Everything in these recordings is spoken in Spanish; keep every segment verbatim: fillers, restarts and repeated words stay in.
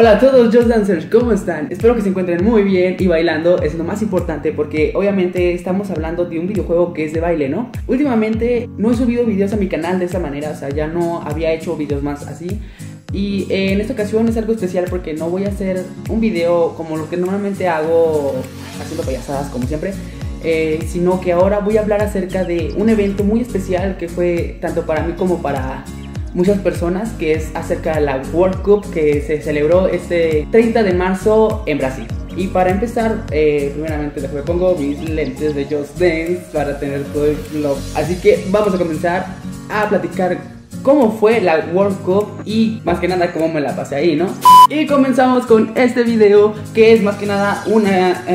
Hola a todos Just Dancers, ¿cómo están? Espero que se encuentren muy bien y bailando es lo más importante porque obviamente estamos hablando de un videojuego que es de baile, ¿no? Últimamente no he subido videos a mi canal de esa manera, o sea, ya no había hecho videos más así. Y eh, en esta ocasión es algo especial porque no voy a hacer un video como lo que normalmente hago haciendo payasadas como siempre, eh, sino que ahora voy a hablar acerca de un evento muy especial que fue tanto para mí como para muchas personas, que es acerca de la World Cup que se celebró este treinta de marzo en Brasil. Y para empezar, eh, primeramente me pongo mis lentes de Just Dance para tener todo el flow. Así que vamos a comenzar a platicar cómo fue la World Cup y más que nada cómo me la pasé ahí, ¿no? Y comenzamos con este video que es más que nada una...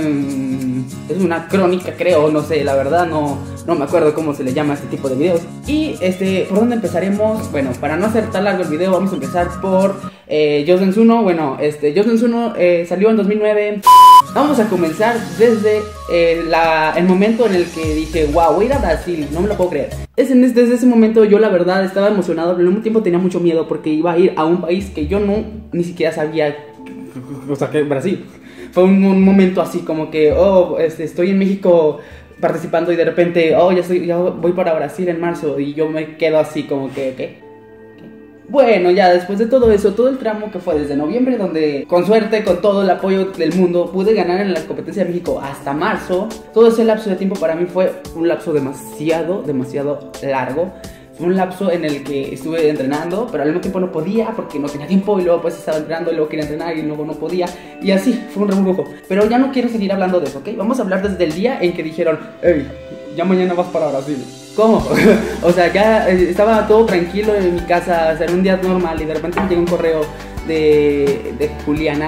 Eh, es una crónica, creo, no sé, la verdad no, no me acuerdo cómo se le llama a este tipo de videos. Y este, ¿por dónde empezaremos? Bueno, para no hacer tan largo el video, vamos a empezar por eh, Just Dance uno. Bueno, este, Just Dance uno eh, salió en dos mil nueve. Vamos a comenzar desde eh, la, el momento en el que dije, wow, voy a ir a Brasil, no me lo puedo creer. Es en, desde ese momento yo la verdad estaba emocionado, pero al mismo tiempo tenía mucho miedo porque iba a ir a un país que yo no, ni siquiera sabía, o sea, que Brasil. Fue un, un momento así como que, oh, este, estoy en México participando y de repente, oh, ya, estoy, ya voy para Brasil en marzo y yo me quedo así como que, ¿qué? Bueno, ya después de todo eso, todo el tramo que fue desde noviembre, donde con suerte, con todo el apoyo del mundo, pude ganar en la competencia de México hasta marzo. Todo ese lapso de tiempo para mí fue un lapso demasiado, demasiado largo. Fue un lapso en el que estuve entrenando, pero al mismo tiempo no podía porque no tenía tiempo y luego pues estaba entrenando y luego quería entrenar y luego no podía. Y así, fue un rebujo. Pero ya no quiero seguir hablando de eso, ¿ok? Vamos a hablar desde el día en que dijeron, hey, ya mañana vas para Brasil. ¿Cómo? O sea, ya eh, estaba todo tranquilo en mi casa, o sea, en un día normal y de repente me llegó un correo de, de Juliana.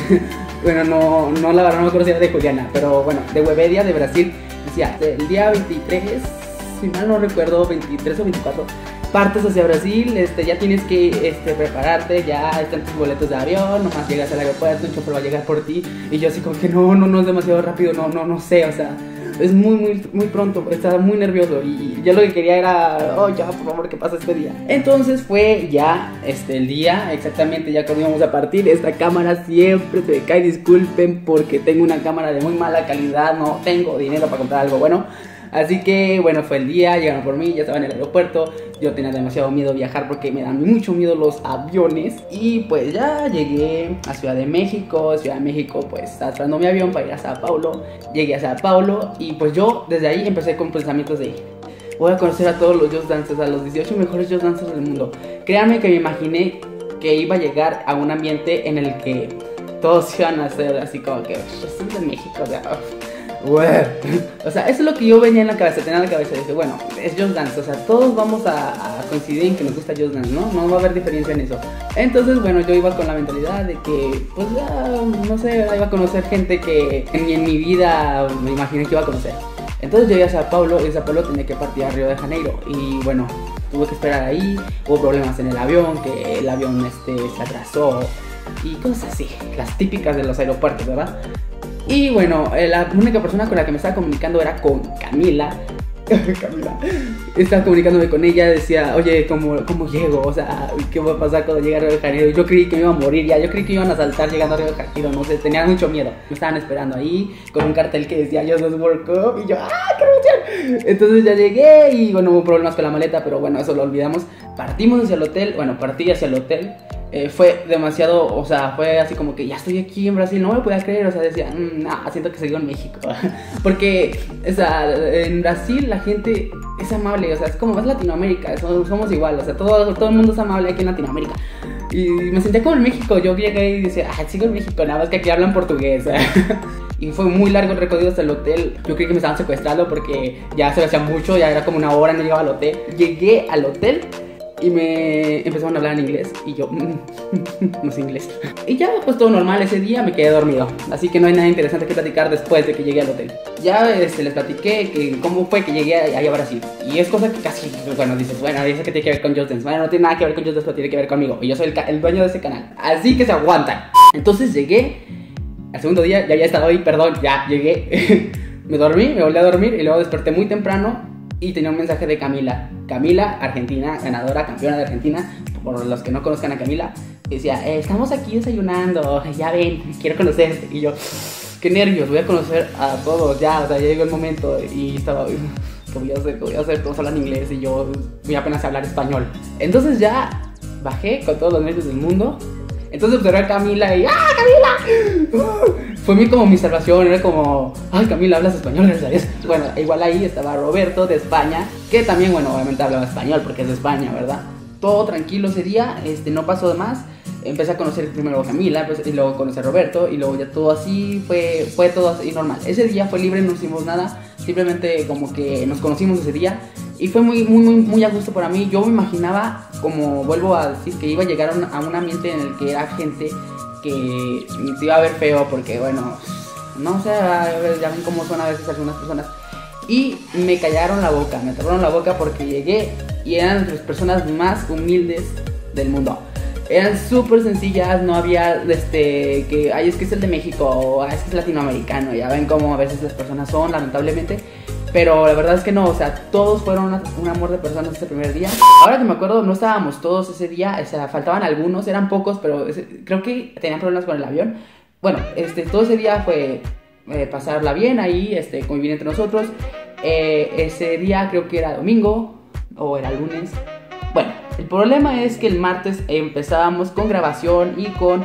Bueno, no, no la verdad no me acuerdo si era de Juliana, pero bueno, de Webedia de Brasil. Decía, el día veintitrés, si mal no recuerdo, veintitrés o veinticuatro, partes hacia Brasil, este, ya tienes que este, prepararte, ya están tus boletos de avión, nomás llegas al aeropuerto, un chofer va a llegar por ti. Y yo así como que no, no, no es demasiado rápido, no, no, no sé, o sea, es muy, muy, muy pronto, estaba muy nervioso y ya lo que quería era, oh, ya, por favor, que pase este día. Entonces fue ya, este, el día, exactamente, ya cuando íbamos a partir. Esta cámara siempre se me cae, disculpen, porque tengo una cámara de muy mala calidad, no tengo dinero para comprar algo bueno. Así que, bueno, fue el día, llegaron por mí, ya estaba en el aeropuerto. Yo tenía demasiado miedo a viajar porque me dan mucho miedo los aviones. Y pues ya llegué a Ciudad de México. Ciudad de México, pues estaba esperando mi avión para ir a Sao Paulo. Llegué a Sao Paulo y pues yo desde ahí empecé con pensamientos de, voy a conocer a todos los Just Dancers, a los dieciocho mejores Just Dancers del mundo. Créanme que me imaginé que iba a llegar a un ambiente en el que todos iban a ser así como que, pues soy de México, o sea, bueno. O sea, eso es lo que yo venía en la cabeza, tenía en la cabeza. Dije, bueno, es Just Dance, o sea, todos vamos a, a coincidir en que nos gusta Just Dance, ¿no? No va a haber diferencia en eso. Entonces, bueno, yo iba con la mentalidad de que, pues ya, no sé, iba a conocer gente que ni en mi vida me imaginé que iba a conocer. Entonces llegué a Sao Paulo y de Sao Paulo tenía que partir a Río de Janeiro. Y bueno, tuve que esperar ahí, hubo problemas en el avión, que el avión este, se atrasó y cosas así, las típicas de los aeropuertos, ¿verdad? Y bueno, la única persona con la que me estaba comunicando era con Camila. Camila. Estaba comunicándome con ella, decía, oye, ¿cómo, ¿cómo llego? O sea, ¿qué va a pasar cuando llegue a Río de Janeiro? Yo creí que me iba a morir ya, yo creí que me iban a saltar llegando a Río de Janeiro, no sé, tenía mucho miedo. Me estaban esperando ahí con un cartel que decía Just Dance World Cup y yo, ¡ah, qué emoción! Entonces ya llegué y bueno, hubo problemas con la maleta, pero bueno, eso lo olvidamos. Partimos hacia el hotel, bueno, partí hacia el hotel. Eh, fue demasiado, o sea, fue así como que ya estoy aquí en Brasil, no me lo podía creer, o sea, decía, mmm, nah, siento que sigo en México. Porque, o sea, en Brasil la gente es amable, o sea, es como es Latinoamérica, somos, somos igual, o sea, todo, todo el mundo es amable aquí en Latinoamérica. Y me sentía como en México, yo llegué y decía, ah, sigo en México, nada más que aquí hablan portugués. Y fue muy largo el recorrido hasta el hotel. Yo creí que me estaban secuestrando porque ya se me hacía mucho, ya era como una hora, no llegaba al hotel. Llegué al hotel y me empezaron a hablar en inglés y yo, no sé inglés. Y ya, pues todo normal, ese día me quedé dormido. Así que no hay nada interesante que platicar después de que llegué al hotel. Ya este, les platiqué que cómo fue que llegué ahí a Brasil. Y es cosa que casi, bueno, dices, bueno, dice que tiene que ver con Just Dance. Bueno, no tiene nada que ver con Just Dance, pero tiene que ver conmigo. Y yo soy el, el dueño de ese canal. Así que se aguantan. Entonces llegué, al segundo día, ya había estado ahí, perdón, ya llegué. Me dormí, me volví a dormir y luego desperté muy temprano. Y tenía un mensaje de Camila. Camila, argentina, ganadora, campeona de Argentina. Por los que no conozcan a Camila, Y decía, eh, estamos aquí desayunando, ya ven, quiero conocerte. Y yo, qué nervios, voy a conocer a todos, ya, o sea, ya llegó el momento. Y estaba, ¿qué voy a hacer? ¿Qué voy a hacer? Todos hablan inglés y yo voy apenas a hablar español. Entonces ya bajé con todos los nervios del mundo. Entonces observé a Camila y ¡ah, Camila! Uh, fue mi, como mi salvación, era como, ay, Camila, hablas español, gracias a Dios. Bueno, igual ahí estaba Roberto de España, que también, bueno, obviamente hablaba español porque es de España, ¿verdad? Todo tranquilo ese día, este, no pasó de más. Empecé a conocer primero a Camila, pues, y luego conocí a Roberto, y luego ya todo así, fue, fue todo así normal. Ese día fue libre, no hicimos nada, simplemente como que nos conocimos ese día. Y fue muy, muy, muy, muy a gusto para mí. Yo me imaginaba, como vuelvo a decir, que iba a llegar a un, a un ambiente en el que era gente que te iba a ver feo, porque bueno, no sé, ya ven cómo son a veces algunas personas. Y me callaron la boca, me cerraron la boca porque llegué y eran las personas más humildes del mundo. Eran súper sencillas, no había este, que, ay, es que es el de México, o ay, es que es latinoamericano. Ya ven cómo a veces las personas son, lamentablemente. Pero la verdad es que no, o sea, todos fueron una, un amor de personas ese primer día. Ahora que me acuerdo, no estábamos todos ese día, o sea, faltaban algunos, eran pocos, pero ese, creo que tenían problemas con el avión. Bueno, este, todo ese día fue eh, pasarla bien ahí, este, convivir entre nosotros. Eh, ese día creo que era domingo, o era lunes. Bueno, el problema es que el martes empezábamos con grabación y con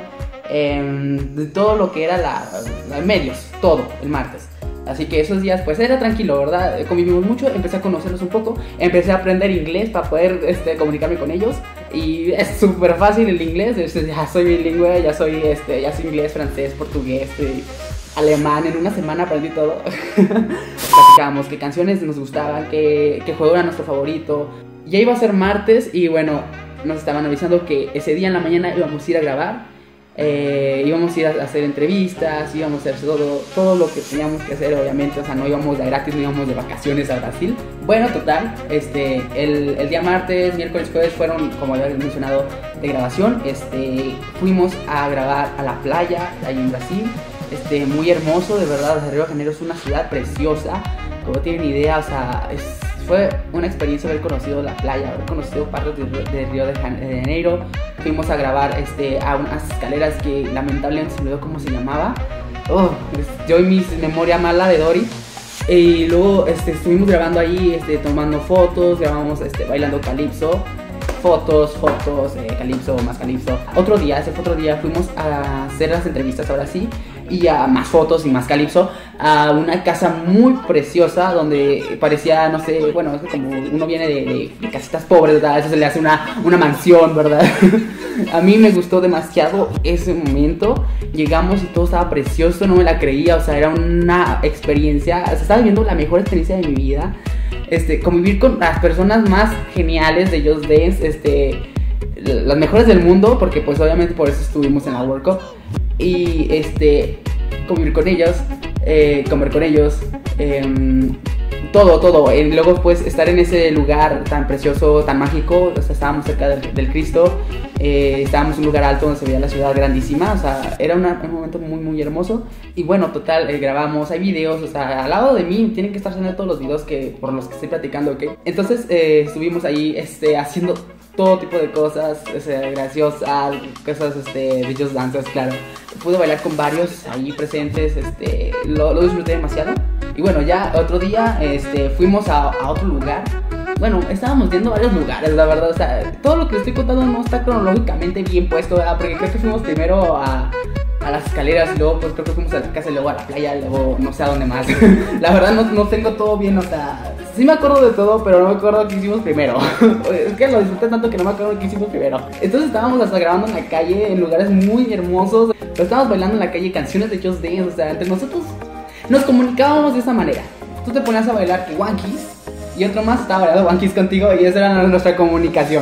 eh, todo lo que era la, la medios, todo, el martes. Así que esos días pues era tranquilo, ¿verdad? Convivimos mucho, empecé a conocerlos un poco, empecé a aprender inglés para poder este, comunicarme con ellos. Y es súper fácil el inglés, este, ya soy bilingüe, ya soy, este, ya soy inglés, francés, portugués, este, alemán, en una semana aprendí todo. Platicábamos qué canciones nos gustaban, qué, qué juego era nuestro favorito. Ya iba a ser martes y bueno, nos estaban avisando que ese día en la mañana íbamos a ir a grabar. Eh, íbamos a ir a hacer entrevistas, íbamos a hacer todo, todo lo que teníamos que hacer, obviamente, o sea, no íbamos de gratis, no íbamos de vacaciones a Brasil. Bueno, total, este, el, el día martes, miércoles, jueves fueron, como ya había mencionado, de grabación. Este, fuimos a grabar a la playa, ahí en Brasil, este, muy hermoso, de verdad. Río de Janeiro es una ciudad preciosa, como tienen idea, o sea, es... Fue una experiencia haber conocido la playa, haber conocido partes de, de Río de Janeiro. Fuimos a grabar este, a unas escaleras que lamentablemente se me olvidó cómo se llamaba. Oh, yo y mi memoria mala de Dory. Y luego este, estuvimos grabando ahí, este, tomando fotos, grabamos este, bailando calipso. Fotos, fotos, eh, calipso, más calipso. Otro día, ese fue otro día, fuimos a hacer las entrevistas ahora sí. Y a más fotos y más calipso, a una casa muy preciosa donde parecía, no sé, bueno, es como uno viene de, de, de casitas pobres, ¿verdad? Eso se le hace una, una mansión, ¿verdad? A mí me gustó demasiado ese momento. Llegamos y todo estaba precioso, no me la creía, o sea, era una experiencia, o sea, estaba viviendo la mejor experiencia de mi vida. Este, convivir con las personas más geniales de Just Dance, este, las mejores del mundo, porque pues obviamente por eso estuvimos en la World Cup. Y este, convivir con ellos, eh, comer con ellos, eh, todo, todo. Y luego pues estar en ese lugar tan precioso, tan mágico. O sea, estábamos cerca del, del Cristo, eh, estábamos en un lugar alto donde se veía la ciudad grandísima. O sea, era una, un momento muy muy hermoso. Y bueno, total, eh, grabamos, hay videos, o sea, al lado de mí tienen que estar haciendo todos los videos que, por los que estoy platicando, ¿ok? Entonces eh, estuvimos ahí este, haciendo todo tipo de cosas, o sea, graciosas, cosas este, de Just Dancers, claro. Pude bailar con varios ahí presentes, este, lo, lo disfruté demasiado. Y bueno, ya otro día este, fuimos a, a otro lugar. Bueno, estábamos viendo varios lugares, la verdad. O sea, todo lo que les estoy contando no está cronológicamente bien puesto, ¿verdad? Porque creo que fuimos primero a, a las escaleras y luego pues creo que fuimos a la casa y luego a la playa y luego no sé a dónde más. La verdad no, no tengo todo bien, o sea, sí me acuerdo de todo, pero no me acuerdo qué hicimos primero. Es que lo disfruté tanto que no me acuerdo qué hicimos primero. Entonces estábamos hasta grabando en la calle, en lugares muy hermosos. Pero estábamos bailando en la calle canciones de Just Dance, o sea, entre nosotros nos comunicábamos de esa manera. Tú te ponías a bailar One Kiss y otro más estaba bailando One Kiss contigo y esa era nuestra comunicación.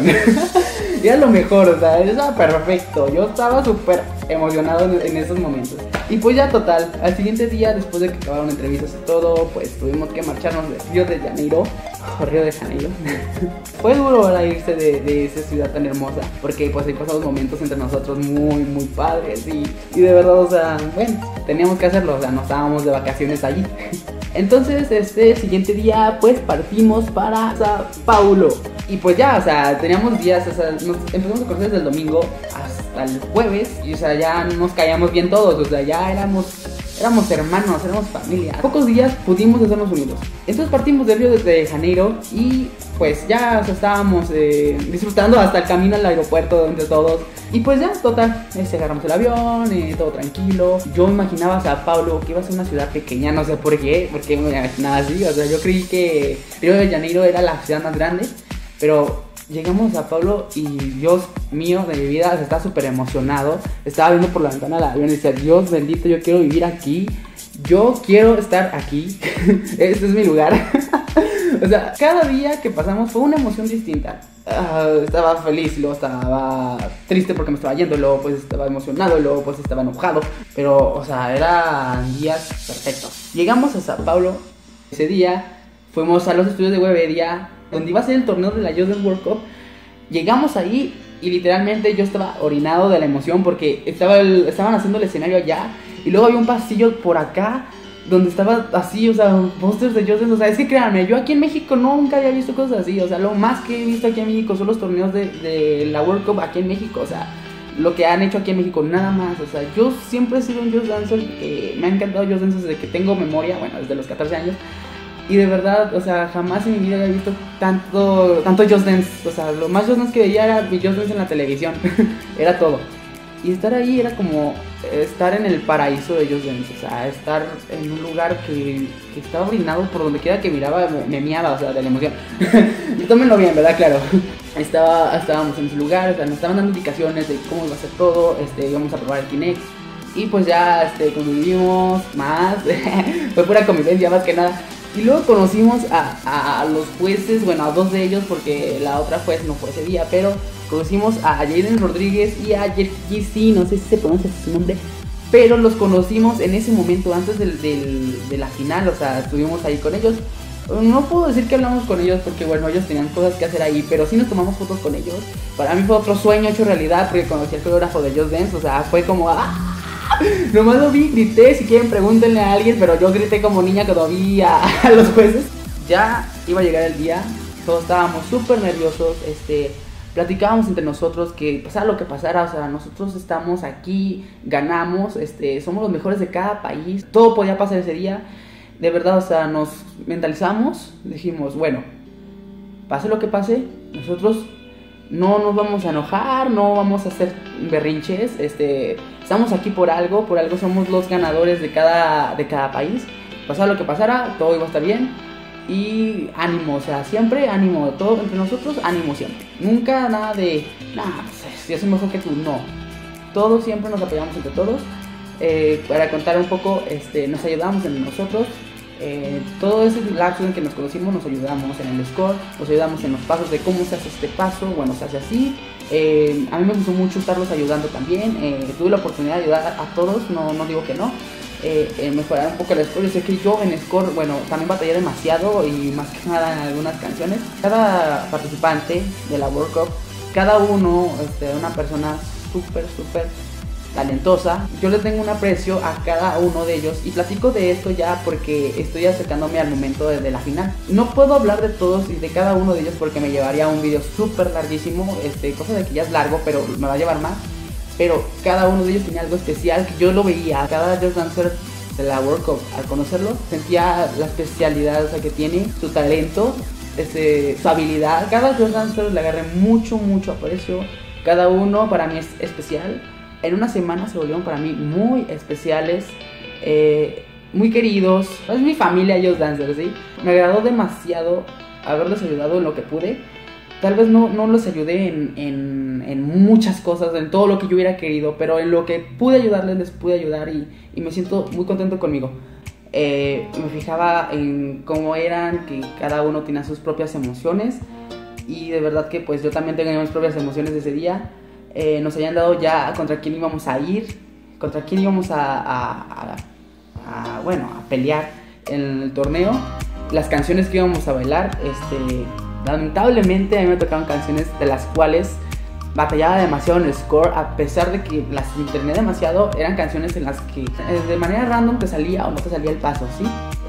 Y era lo mejor, o sea, estaba perfecto. Yo estaba súper emocionado en, en esos momentos. Y pues ya total, al siguiente día, después de que acabaron entrevistas y todo, pues tuvimos que marcharnos de Río de Janeiro. Oh, Río de Janeiro. Fue duro ahora irse de, de esa ciudad tan hermosa, porque pues hay pasados momentos entre nosotros muy, muy padres. Y, y de verdad, o sea, bueno, teníamos que hacerlo, o sea, no estábamos de vacaciones allí. Entonces, este siguiente día, pues partimos para Sao Paulo. Y pues ya, o sea, teníamos días, o sea, nos empezamos a conocer desde el domingo hasta al jueves y o sea, ya nos caíamos bien todos, o sea, ya éramos, éramos hermanos, éramos familia. A pocos días pudimos hacernos unidos. Entonces partimos de Río de Janeiro y pues ya o sea, estábamos eh, disfrutando hasta el camino al aeropuerto entre todos. Y pues ya, total, este, agarramos el avión, eh, todo tranquilo. Yo imaginaba Sao Paulo que iba a ser una ciudad pequeña, no sé por qué, porque me imaginaba así. O sea, yo creí que Río de Janeiro era la ciudad más grande, pero llegamos a Sao Paulo y Dios mío de mi vida, o sea, estaba súper emocionado. Estaba viendo por la ventana del avión y decía, Dios bendito, yo quiero vivir aquí. Yo quiero estar aquí. Este es mi lugar. O sea, cada día que pasamos fue una emoción distinta. Uh, estaba feliz, luego estaba triste porque me estaba yendo, luego pues estaba emocionado, luego pues estaba enojado. Pero, o sea, eran días perfectos. Llegamos a Sao Paulo. Ese día fuimos a los estudios de Webedia, donde iba a ser el torneo de la Just Dance World Cup. Llegamos ahí y literalmente yo estaba orinado de la emoción porque estaba el, estaban haciendo el escenario allá. Y luego había un pasillo por acá donde estaba así, o sea, pósters de Just Dance. O sea, es que créanme, yo aquí en México nunca había visto cosas así. O sea, lo más que he visto aquí en México son los torneos de, de la World Cup aquí en México. O sea, lo que han hecho aquí en México, nada más. O sea, yo siempre he sido un Just Dancer. Eh, me ha encantado Just Dance desde que tengo memoria, bueno, desde los catorce años. Y de verdad, o sea, jamás en mi vida había visto tanto, tanto Just Dance. O sea, lo más Just Dance que veía era mi Just Dance en la televisión. Era todo. Y estar ahí era como estar en el paraíso de Just Dance. O sea, estar en un lugar que, que estaba brindado por donde quiera que miraba, me, me miaba, o sea, de la emoción. Y tómenlo bien, ¿verdad? Claro. Estaba, estábamos en ese lugar, o sea, nos estaban dando indicaciones de cómo iba a ser todo. Este, íbamos a probar el Kinect. Y pues ya, este, convivimos más. Fue pura convivencia más que nada. Y luego conocimos a, a, a los jueces, bueno, a dos de ellos porque la otra juez no fue ese día, pero conocimos a Jaden Rodríguez y a Jerky, no sé si se pronuncia su nombre, pero los conocimos en ese momento antes del, del, de la final, o sea, estuvimos ahí con ellos. No puedo decir que hablamos con ellos porque, bueno, ellos tenían cosas que hacer ahí, pero sí nos tomamos fotos con ellos. Para mí fue otro sueño hecho realidad porque conocí al coreógrafo de Just Dance, o sea, fue como... ¡ah! Nomás lo vi, grité, si quieren pregúntenle a alguien, pero yo grité como niña cuando vi a, a los jueces. Ya iba a llegar el día, todos estábamos súper nerviosos, este, platicábamos entre nosotros que pasara lo que pasara, o sea, nosotros estamos aquí, ganamos, este, somos los mejores de cada país, todo podía pasar ese día. De verdad, o sea, nos mentalizamos, dijimos, bueno, pase lo que pase, nosotros no nos vamos a enojar, no vamos a hacer berrinches, este, estamos aquí por algo, por algo somos los ganadores de cada, de cada país. Pasara lo que pasara, todo iba a estar bien. Y ánimo, o sea, siempre ánimo, todo entre nosotros, ánimo siempre. Nunca nada de, nah, pues, yo soy mejor que tú, no. Todos siempre nos apoyamos entre todos. Eh, para contar un poco, este, nos ayudamos entre nosotros. Eh, todo ese lapso en que nos conocimos nos ayudamos en el score, nos ayudamos en los pasos de cómo se hace este paso, bueno, se hace así. Eh, a mí me gustó mucho estarlos ayudando también. Eh, tuve la oportunidad de ayudar a todos, no, no digo que no. Eh, eh, mejorar un poco el score. Yo sé que yo en score, bueno, también batallé demasiado y más que nada en algunas canciones. Cada participante de la World Cup, cada uno, este, una persona súper, súper talentosa. Yo le tengo un aprecio a cada uno de ellos y platico de esto ya porque estoy acercándome al momento de, de la final. No puedo hablar de todos y de cada uno de ellos porque me llevaría un video súper larguísimo, este, cosa de que ya es largo, pero me va a llevar más. Pero cada uno de ellos tenía algo especial que yo lo veía. Cada Just Dancer de la World Cup, al conocerlo, sentía la especialidad, o sea, que tiene, su talento, este, su habilidad. Cada Just Dancer le agarré mucho, mucho aprecio. Cada uno para mí es especial. En una semana se volvieron para mí muy especiales, eh, muy queridos. Es mi familia Just Dancer, ¿sí? Me agradó demasiado haberles ayudado en lo que pude. Tal vez no, no los ayudé en, en, en muchas cosas, en todo lo que yo hubiera querido, pero en lo que pude ayudarles, les pude ayudar y, y me siento muy contento conmigo. Eh, me fijaba en cómo eran, que cada uno tenía sus propias emociones y de verdad que pues yo también tenía mis propias emociones de ese día. Eh, nos habían dado ya contra quién íbamos a ir, contra quién íbamos a, a, a, a, bueno, a pelear en el torneo, las canciones que íbamos a bailar. Este, lamentablemente a mí me tocaban canciones de las cuales batallaba demasiado en el score, a pesar de que las interné demasiado. Eran canciones en las que de manera random te salía o no te salía el paso, ¿sí?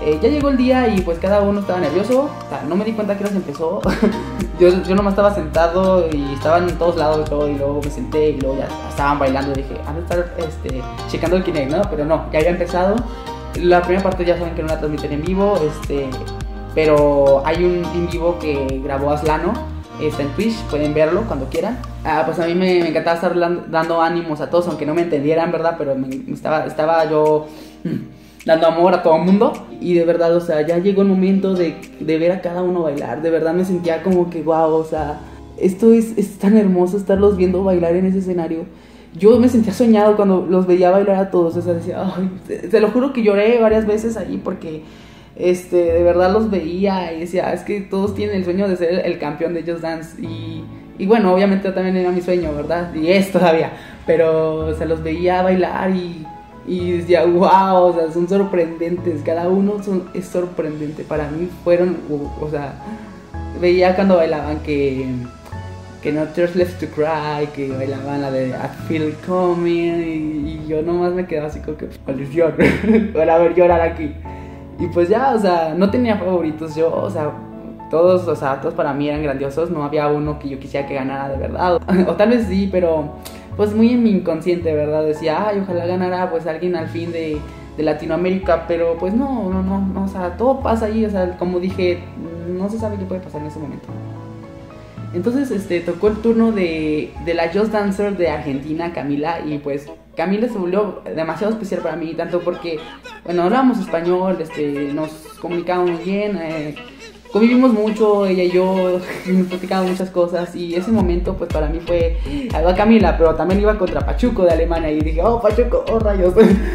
Eh, ya llegó el día y pues cada uno estaba nervioso. O sea, no me di cuenta que hora se empezó. yo, yo nomás estaba sentado y estaban en todos lados y todo. Y luego me senté y luego ya estaban bailando. Y dije, han de estar este, checando el Kinect, ¿no? Pero no, ya había empezado. La primera parte ya saben que no la transmiten en vivo. Este, pero hay un en vivo que grabó Aslano. Está en Twitch, pueden verlo cuando quieran. Ah, pues a mí me, me encantaba estar dando ánimos a todos, aunque no me entendieran, ¿verdad? Pero me, me estaba, estaba yo dando amor a todo el mundo. Y de verdad, o sea, ya llegó el momento de, de ver a cada uno bailar. De verdad me sentía como que, wow, o sea, esto es, es tan hermoso estarlos viendo bailar en ese escenario. Yo me sentía soñado cuando los veía bailar a todos. O sea, decía, ay, te, te lo juro que lloré varias veces ahí porque... Este, de verdad los veía y decía, es que todos tienen el sueño de ser el campeón de Just Dance y, y bueno, obviamente también era mi sueño, ¿verdad? Y es todavía, pero, o sea, los veía bailar y, y decía, wow, o sea, son sorprendentes, cada uno son, es sorprendente, para mí fueron, o, o sea, veía cuando bailaban que, que No Tears Left to Cry, que bailaban la de I Feel It Coming y, y yo nomás me quedaba así como que, maldición, para ver llorar aquí. Y pues ya, o sea, no tenía favoritos yo, o sea, todos, o sea, todos para mí eran grandiosos, no había uno que yo quisiera que ganara de verdad, o, o tal vez sí, pero pues muy en mi inconsciente, ¿verdad? Decía, ay, ojalá ganara pues alguien al fin de, de Latinoamérica, pero pues no, no, no, no, o sea, todo pasa ahí, o sea, como dije, no se sabe qué puede pasar en ese momento. Entonces, este, tocó el turno de, de la Just Dancer de Argentina, Camila, y pues Camila se volvió demasiado especial para mí, tanto porque, bueno, hablábamos español, este, nos comunicábamos muy bien, eh, convivimos mucho, ella y yo, nos platicábamos muchas cosas, y ese momento, pues para mí fue, algo a Camila, pero también iba contra Pachuco de Alemania, y dije, oh, Pachuco, oh, rayos.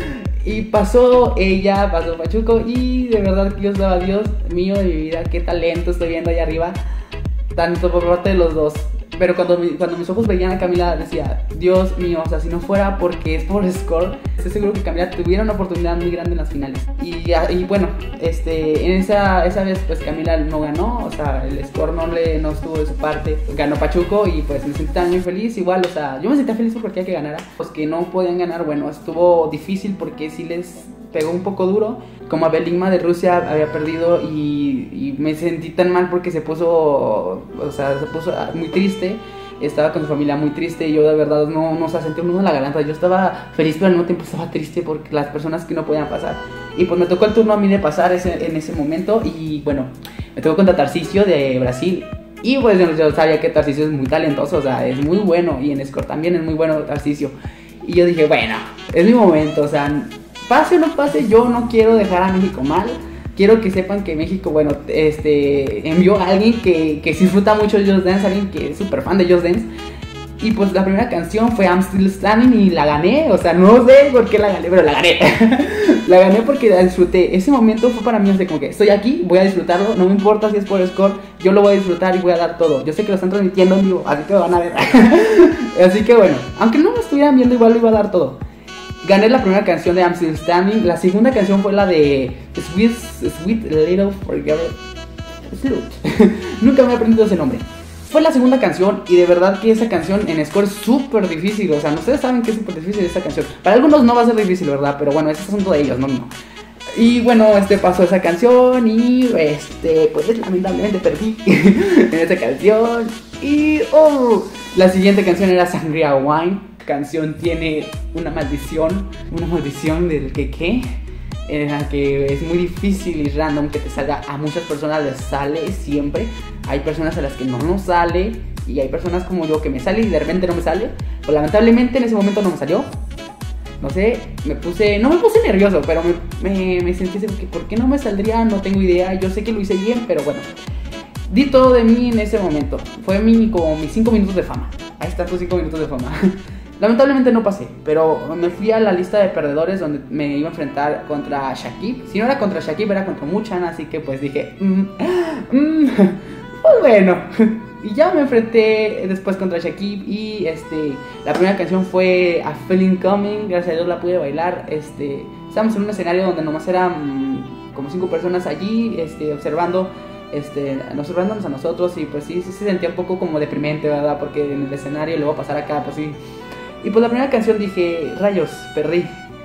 Y pasó ella, pasó Pachuco, y de verdad que yo estaba, Dios mío de mi vida, qué talento estoy viendo allá arriba. Tanto por parte de los dos. Pero cuando, mi, cuando mis ojos veían a Camila decía, Dios mío, o sea, si no fuera porque es por score, estoy seguro que Camila tuviera una oportunidad muy grande en las finales. Y, y bueno, este, en esa, esa vez pues Camila no ganó, o sea, el score no, le, no estuvo de su parte. Ganó Pachuco y pues me sentí muy feliz. Igual, o sea, yo me sentía feliz por cualquiera que ganara. Los que no podían ganar, bueno, estuvo difícil porque sí les pegó un poco duro. Como Abel Enigma de Rusia había perdido y, y me sentí tan mal porque se puso, o sea, se puso muy triste. Estaba con su familia muy triste y yo de verdad no, no o sea, sentí un nudo en la garganta. Yo estaba feliz pero al mismo tiempo estaba triste porque las personas que no podían pasar. Y pues me tocó el turno a mí de pasar ese, en ese momento y bueno, me tocó contra Tarcisio de Brasil. Y pues yo sabía que Tarcisio es muy talentoso, o sea, es muy bueno y en score también es muy bueno Tarcisio. Y yo dije, bueno, es mi momento, o sea... Pase o no pase, yo no quiero dejar a México mal. Quiero que sepan que México, bueno, este, envió a alguien que, que disfruta mucho de Just Dance, alguien que es súper fan de Just Dance. Y pues la primera canción fue I'm Still Standing y la gané, o sea, no sé por qué la gané, pero la gané. La gané porque la disfruté. Ese momento fue para mí, así como que estoy aquí, voy a disfrutarlo, no me importa si es por score, yo lo voy a disfrutar y voy a dar todo. Yo sé que lo están transmitiendo en vivo, así que lo van a ver. Así que bueno, aunque no me estuvieran viendo, igual lo iba a dar todo. Gané la primera canción de I'm Still Standing. La segunda canción fue la de Sweet, Sweet Little Forgetter Flute. Nunca me he aprendido ese nombre. Fue la segunda canción y de verdad que esa canción en score es súper difícil. O sea, ustedes saben que es súper difícil esa canción. Para algunos no va a ser difícil, ¿verdad? Pero bueno, ese es asunto de ellos, no, no. Y bueno, este pasó esa canción y este, pues lamentablemente perdí en esa canción. Y oh, la siguiente canción era Sangria Wine. Canción tiene una maldición, una maldición del que qué, en la que es muy difícil y random que te salga. A muchas personas les sale siempre, hay personas a las que no nos sale y hay personas como yo que me sale y de repente no me sale. Pues lamentablemente en ese momento no me salió. No sé, me puse, no me puse nervioso, pero me, me, me sentí así, ¿por qué no me saldría? No tengo idea, yo sé que lo hice bien, pero bueno. Di todo de mí en ese momento, fue mi, como mis cinco minutos de fama. Ahí están tus cinco minutos de fama. Lamentablemente no pasé, pero me fui a la lista de perdedores donde me iba a enfrentar contra Shakib. Si no era contra Shakib, era contra Muchan, así que pues dije, mmm, mmm, pues bueno. Y ya me enfrenté después contra Shakib y este, la primera canción fue A Feeling Coming, gracias a Dios la pude bailar. Este, estábamos en un escenario donde nomás eran como cinco personas allí, este, observando. Este, observándonos a nosotros y pues sí, sí se sentía un poco como deprimente, ¿verdad? Porque en el escenario y luego pasar acá, pues sí. Y pues la primera canción dije, rayos, perdí.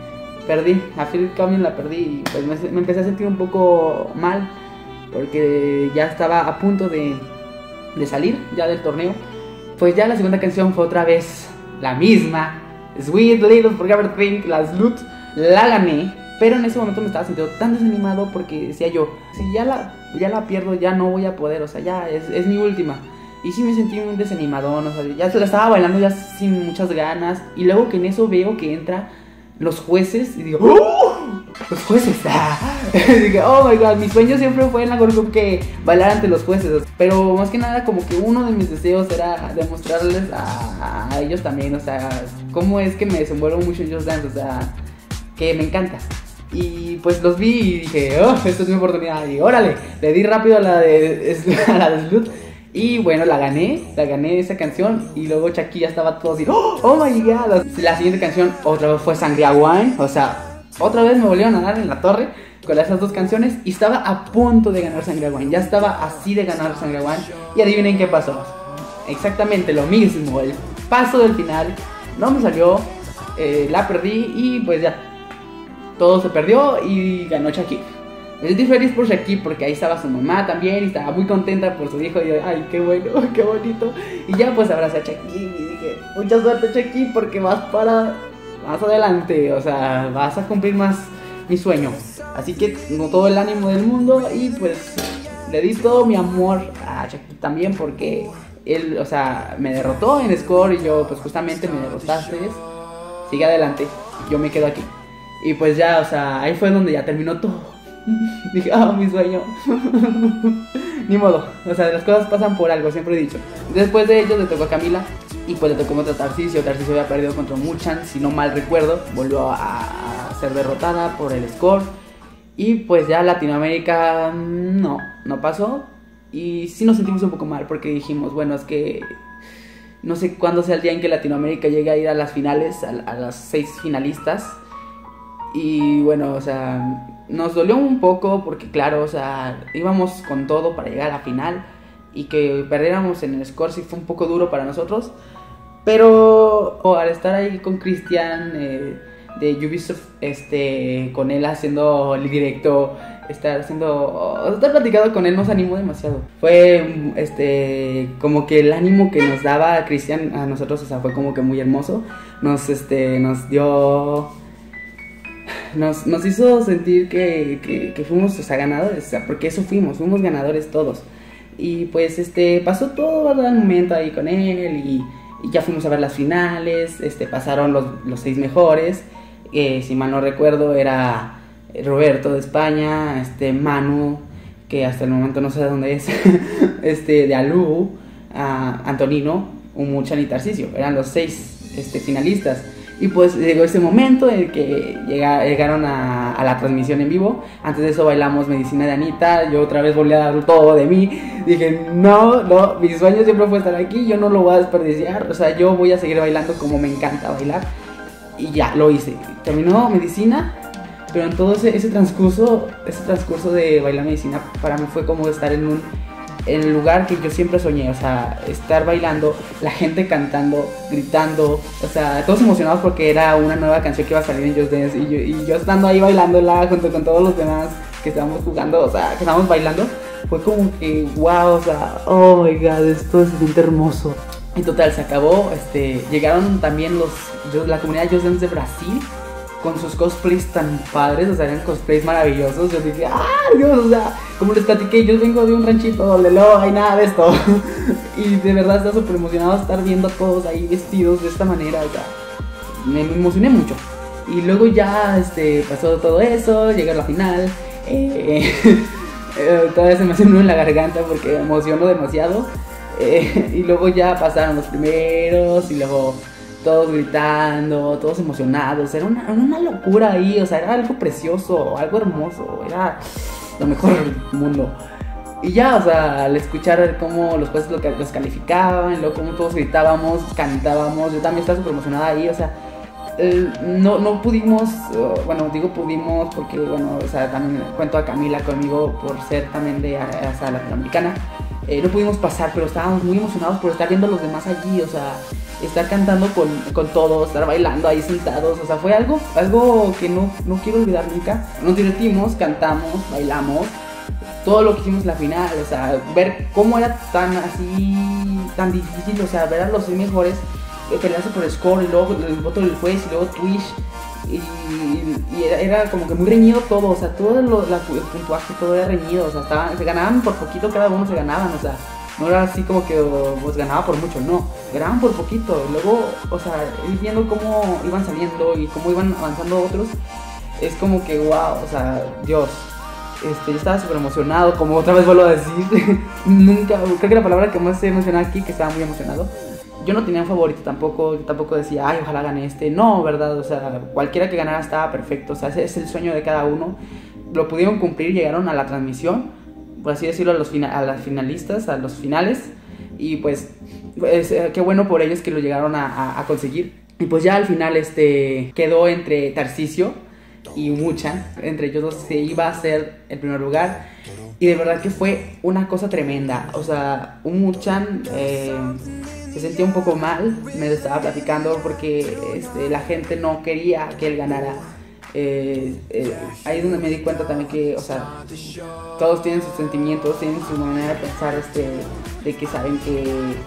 perdí, a Phil Cummings la perdí y pues me, me empecé a sentir un poco mal porque ya estaba a punto de, de salir ya del torneo. Pues ya la segunda canción fue otra vez la misma, Sweet Little Forever Thing, la Slut, la gané, pero en ese momento me estaba sintiendo tan desanimado porque decía yo, si ya la, ya la pierdo ya no voy a poder, o sea, ya es, es mi última. Y sí me sentí un desanimadón, o sea, ya se la estaba bailando ya sin muchas ganas. Y luego que en eso veo que entra los jueces y digo, ¡oh! Los jueces, ah. Dije, oh my god, mi sueño siempre fue en la World Cup que bailar ante los jueces. Pero más que nada como que uno de mis deseos era demostrarles a, a ellos también, o sea, cómo es que me desenvuelvo mucho en Just Dance, o sea, que me encanta. Y pues los vi y dije, oh, esta es mi oportunidad. Y órale, le di rápido a la de, a la de Slut. Y bueno, la gané, la gané esa canción. Y luego Shakira estaba todo así, oh, oh my god. La siguiente canción otra vez fue Sangria Wine. O sea, otra vez me volvieron a dar en la torre con esas dos canciones. Y estaba a punto de ganar Sangria Wine. Ya estaba así de ganar Sangria Wine. Y adivinen qué pasó. Exactamente lo mismo, el paso del final no me salió, eh, la perdí y pues ya, todo se perdió y ganó Shakira. Me sentí feliz por Shakira porque ahí estaba su mamá también y estaba muy contenta por su hijo y yo, ay, qué bueno, qué bonito. Y ya pues abracé a Shakira y dije, mucha suerte Shakira porque vas para más adelante, o sea, vas a cumplir más mi sueño. Así que tengo todo el ánimo del mundo y pues le di todo mi amor a Shakira también porque él, o sea, me derrotó en score y yo pues justamente me derrotaste, sigue adelante, yo me quedo aquí. Y pues ya, o sea, ahí fue donde ya terminó todo. Dije, ah, oh, mi sueño. Ni modo, o sea, las cosas pasan por algo, siempre he dicho. Después de ello le tocó a Camila y pues le tocó contra Tarcisio. Tarcisio había perdido contra Muchan, si no mal recuerdo. Volvió a, a ser derrotada por el score. Y pues ya Latinoamérica no, no pasó. Y sí nos sentimos un poco mal porque dijimos, bueno, es que no sé cuándo sea el día en que Latinoamérica llegue a ir a las finales, a, a las seis finalistas. Y bueno, o sea, nos dolió un poco porque claro, o sea, íbamos con todo para llegar a la final y que perdiéramos en el score sí fue un poco duro para nosotros. Pero oh, al estar ahí con Cristian eh, de Ubisoft, este, con él haciendo el directo, estar haciendo, estar platicando con él nos animó demasiado. Fue este, como que el ánimo que nos daba Cristian a nosotros, o sea, fue como que muy hermoso. Nos, este, nos dio... Nos, nos hizo sentir que, que, que fuimos, o sea, ganadores, o sea, porque eso fuimos, fuimos ganadores todos. Y pues este pasó todo el momento ahí con él y, y ya fuimos a ver las finales, este pasaron los, los seis mejores, eh, si mal no recuerdo era Roberto de España, este Manu, que hasta el momento no sé de dónde es, este de Alu, uh, Antonino, Umuchan y Tarcisio, eran los seis este, finalistas. Y pues llegó ese momento en el que llega, llegaron a, a la transmisión en vivo. Antes de eso bailamos Medicina de Anita. Yo otra vez volví a dar todo de mí. Dije, no, no, mi sueño siempre fue estar aquí. Yo no lo voy a desperdiciar. O sea, yo voy a seguir bailando como me encanta bailar. Y ya, lo hice. Terminó Medicina. Pero en todo ese, ese transcurso, ese transcurso de bailar Medicina, para mí fue como estar en un... en el lugar que yo siempre soñé, o sea, estar bailando, la gente cantando, gritando, o sea, todos emocionados porque era una nueva canción que iba a salir en Just Dance y yo, y yo estando ahí bailándola junto con todos los demás que estábamos jugando, o sea, que estábamos bailando, fue como que, wow, o sea, oh my god, esto se siente hermoso. Y total, se acabó, este, llegaron también los, la comunidad Just Dance de Brasil, con sus cosplays tan padres, o sea, eran cosplays maravillosos. Yo dije, ¡ah, Dios! O sea, como les platiqué, yo vengo de un ranchito donde no hay nada de esto. Y de verdad estaba súper emocionado de estar viendo a todos ahí vestidos de esta manera, o sea, me, me emocioné mucho. Y luego ya este, pasó todo eso, llegué a la final. Eh, eh, todavía se me hace un nudo en la garganta porque me emociono demasiado. Eh, y luego ya pasaron los primeros y luego... todos gritando, todos emocionados, era una, una locura ahí, o sea, era algo precioso, algo hermoso, era lo mejor del mundo. Y ya, o sea, al escuchar cómo los jueces los calificaban, luego cómo todos gritábamos, cantábamos, yo también estaba súper emocionada ahí, o sea, eh, no, no pudimos, uh, bueno, digo pudimos porque, bueno, o sea, también cuento a Camila conmigo por ser también de, o sea, latinoamericana. eh, no pudimos pasar, pero estábamos muy emocionados por estar viendo a los demás allí, o sea, estar cantando con, con todos, estar bailando ahí sentados, o sea, fue algo, algo que no, no quiero olvidar nunca. Nos divertimos, cantamos, bailamos, todo lo que hicimos en la final, o sea, ver cómo era tan así, tan difícil, o sea, ver a los seis mejores eh, pelearse por el score, y luego el voto del juez, y luego Twitch, y, y era, era como que muy reñido todo, o sea, todo lo, la, el puntuaje, todo era reñido, o sea, estaban, se ganaban por poquito, cada uno se ganaban, o sea, no era así como que pues ganaba por mucho, no, ganaban por poquito, y luego, o sea, ir viendo cómo iban saliendo y cómo iban avanzando otros, es como que wow, o sea, Dios. Este, yo estaba súper emocionado, como otra vez vuelvo a decir. Nunca, creo que la palabra que más he mencionado aquí, que estaba muy emocionado. Yo no tenía un favorito tampoco, yo tampoco decía, ay, ojalá gane este. No, verdad, o sea, cualquiera que ganara estaba perfecto, o sea, ese es el sueño de cada uno. Lo pudieron cumplir, llegaron a la transmisión, por así decirlo, a, los fina- a las finalistas, a los finales. Y pues, es, eh, qué bueno por ellos que lo llegaron a, a, a conseguir. Y pues ya al final este, quedó entre Tarcisio y Umuchan, entre ellos dos se iba a hacer el primer lugar, y de verdad que fue una cosa tremenda. O sea, Umuchan eh, se sentía un poco mal, me lo estaba platicando, porque este, la gente no quería que él ganara. Eh, eh, ahí es donde me di cuenta también que, o sea, todos tienen sus sentimientos, tienen su manera de pensar, este, de que saben que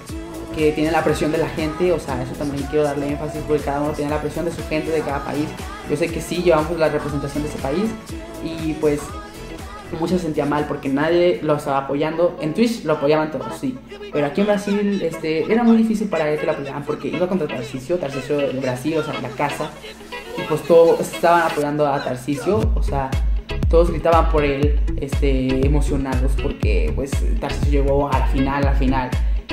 que tienen la presión de la gente, o sea, eso también quiero darle énfasis, porque cada uno tiene la presión de su gente, de cada país. Yo sé que sí llevamos la representación de ese país, y pues mucho se sentía mal porque nadie lo estaba apoyando. En Twitch lo apoyaban todos, sí, pero aquí en Brasil este, era muy difícil para él que lo apoyaran, porque iba contra Tarcisio, Tarcisio de Brasil, o sea, en la casa, y pues todos estaban apoyando a Tarcisio, o sea, todos gritaban por él, este, emocionados, porque pues Tarcisio llegó a la final, a la final.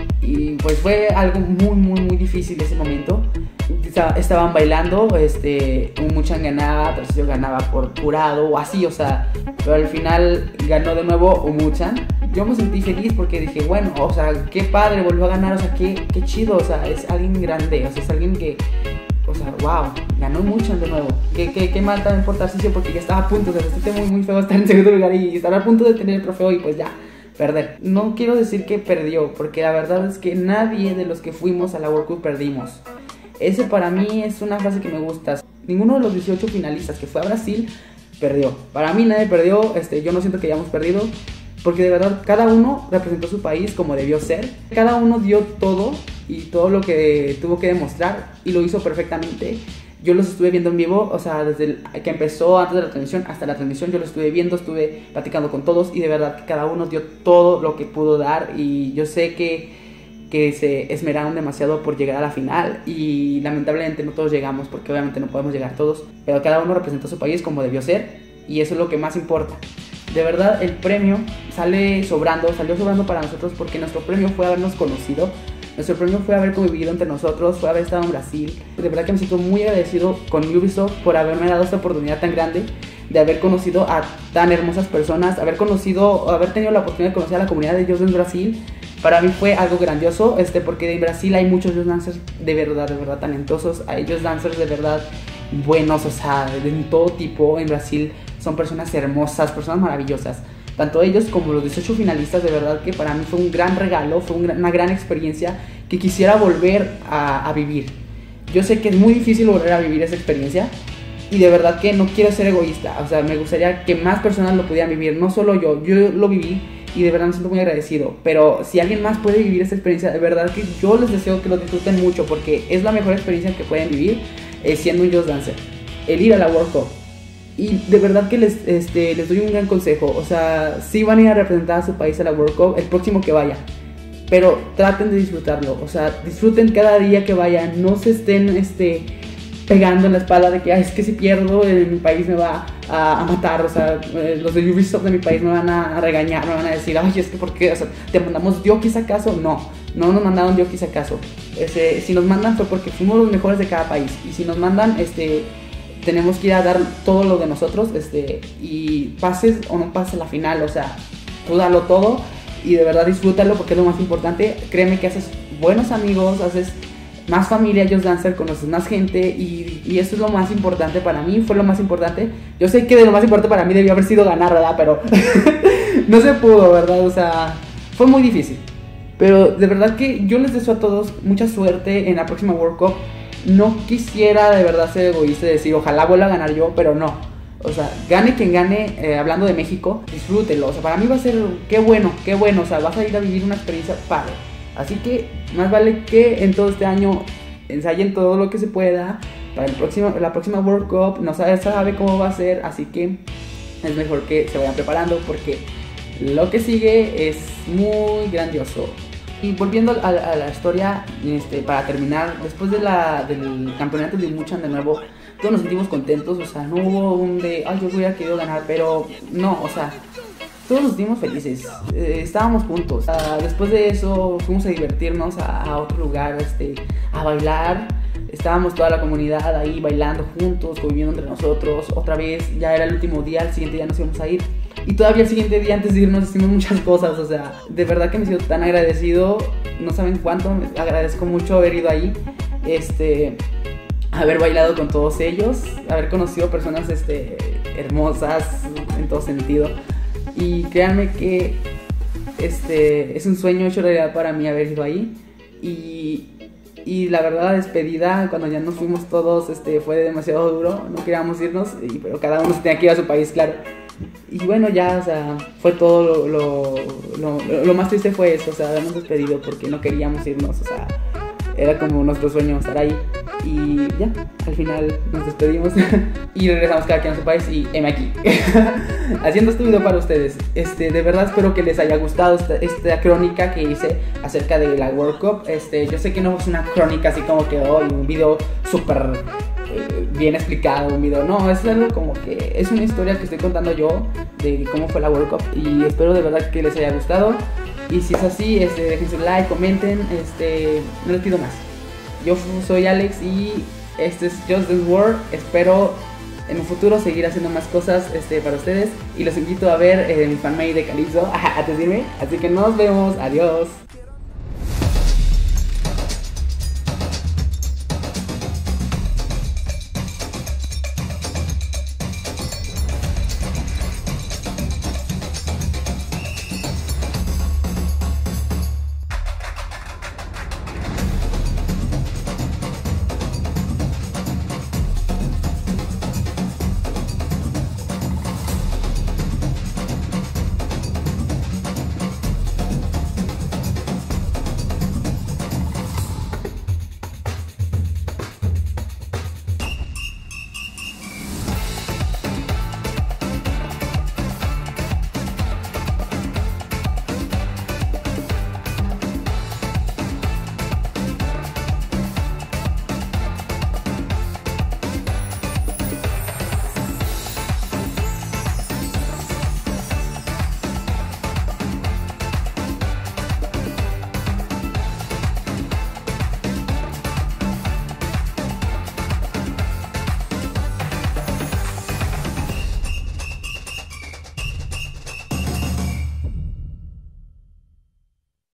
Y pues fue algo muy, muy, muy difícil ese momento. Estaban bailando, este, Umuchan ganaba, Tarcisio ganaba por jurado o así, o sea, pero al final ganó de nuevo Umuchan. Yo me sentí feliz porque dije, bueno, o sea, qué padre, volvió a ganar, o sea, qué, qué chido, o sea, es alguien grande, o sea, es alguien que, o sea, wow, ganó Umuchan de nuevo. Qué, qué, qué mal también por Tarcisio, porque ya estaba a punto, o sea, se siente muy, muy feo estar en segundo lugar y estar a punto de tener el trofeo y pues ya perder. No quiero decir que perdió, porque la verdad es que nadie de los que fuimos a la World Cup perdimos. Ese para mí es una frase que me gusta. Ninguno de los dieciocho finalistas que fue a Brasil perdió. Para mí nadie perdió, este, yo no siento que hayamos perdido, porque de verdad cada uno representó su país como debió ser. Cada uno dio todo y todo lo que tuvo que demostrar y lo hizo perfectamente. Yo los estuve viendo en vivo, o sea, desde el que empezó antes de la transmisión hasta la transmisión, yo los estuve viendo, estuve platicando con todos y de verdad que cada uno dio todo lo que pudo dar, y yo sé que, que se esmeraron demasiado por llegar a la final y lamentablemente no todos llegamos, porque obviamente no podemos llegar todos, pero cada uno representó a su país como debió ser y eso es lo que más importa. De verdad el premio sale sobrando, salió sobrando para nosotros, porque nuestro premio fue habernos conocido. Nuestro premio fue haber convivido entre nosotros, fue haber estado en Brasil. De verdad que me siento muy agradecido con Ubisoft por haberme dado esta oportunidad tan grande de haber conocido a tan hermosas personas, haber conocido, haber tenido la oportunidad de conocer a la comunidad de Just Dance Brasil. Para mí fue algo grandioso, este, porque en Brasil hay muchos Just Dancers de verdad, de verdad talentosos, hay Just Dancers de verdad buenos, o sea, de todo tipo. En Brasil son personas hermosas, personas maravillosas. Tanto ellos como los dieciocho finalistas, de verdad que para mí fue un gran regalo, fue una gran experiencia que quisiera volver a, a vivir. Yo sé que es muy difícil volver a vivir esa experiencia y de verdad que no quiero ser egoísta, o sea, me gustaría que más personas lo pudieran vivir, no solo yo, yo lo viví y de verdad me siento muy agradecido, pero si alguien más puede vivir esa experiencia, de verdad que yo les deseo que lo disfruten mucho, porque es la mejor experiencia que pueden vivir eh, siendo un Just Dancer, el ir a la World Cup. Y de verdad que les, este, les doy un gran consejo. O sea, si van a ir a representar a su país a la World Cup, el próximo que vaya, pero traten de disfrutarlo. O sea, disfruten cada día que vayan. No se estén este, pegando en la espalda de que ay, es que si pierdo, eh, mi país me va a, a matar. O sea, eh, los de Ubisoft de mi país me van a, a regañar, me van a decir, ay, es que ¿por qué? O sea, ¿te mandamos diokis acaso? No, no nos mandaron diokis acaso. Ese, si nos mandan fue porque fuimos los mejores de cada país. Y si nos mandan, este... tenemos que ir a dar todo lo de nosotros, este, y pases o no pases la final, o sea, tú dalo todo y de verdad disfrútalo, porque es lo más importante. Créeme que haces buenos amigos, haces más familia Just Dancer, conoces más gente y, y eso es lo más importante para mí, fue lo más importante. Yo sé que de lo más importante para mí debió haber sido ganar, ¿verdad? Pero no se pudo, ¿verdad? O sea, fue muy difícil. Pero de verdad que yo les deseo a todos mucha suerte en la próxima World Cup. No quisiera de verdad ser egoísta y decir ojalá vuelva a ganar yo, pero no. O sea, gane quien gane, eh, hablando de México, disfrútelo. O sea, para mí va a ser, qué bueno, qué bueno. O sea, vas a ir a vivir una experiencia padre. Así que más vale que en todo este año ensayen todo lo que se pueda para el próximo, la próxima World Cup. No sabe, sabe cómo va a ser, así que es mejor que se vayan preparando porque lo que sigue es muy grandioso. Y volviendo a, a la historia, este, para terminar, después de la, del campeonato de Muchan de nuevo, todos nos sentimos contentos. O sea, no hubo un de, ay, yo hubiera querido ganar, pero no, o sea, todos nos sentimos felices, eh, estábamos juntos. Uh, después de eso fuimos a divertirnos a, a otro lugar, este, a bailar. Estábamos toda la comunidad ahí bailando juntos, conviviendo entre nosotros. Otra vez, ya era el último día, el siguiente día nos íbamos a ir. Y todavía el siguiente día antes de irnos hicimos muchas cosas. O sea, de verdad que me siento tan agradecido. No saben cuánto, me agradezco mucho haber ido ahí. Este, haber bailado con todos ellos, haber conocido personas este, hermosas en todo sentido. Y créanme que este, es un sueño hecho realidad para mí haber ido ahí. Y... Y la verdad la despedida, cuando ya nos fuimos todos, este, fue demasiado duro. No queríamos irnos, y, pero cada uno se tenía que ir a su país, claro. Y bueno, ya, o sea, fue todo lo, lo, lo, lo más triste fue eso, o sea, habernos despedido porque no queríamos irnos, o sea, era como nuestro sueño estar ahí. Y ya, al final nos despedimos y regresamos cada quien a su país y heme aquí haciendo este video para ustedes. Este, de verdad espero que les haya gustado esta, esta crónica que hice acerca de la World Cup. Este, yo sé que no es una crónica así como que hoy, un video súper eh, bien explicado, un video, no, es algo como que es una historia que estoy contando yo de cómo fue la World Cup y espero de verdad que les haya gustado. Y si es así, este, dejen su like, comenten, este, no les pido más. Yo soy Alex y este es Just Dance World. Espero en un futuro seguir haciendo más cosas este, para ustedes. Y los invito a ver eh, mi fanmade de Calypso antes de irme. Así que nos vemos. Adiós.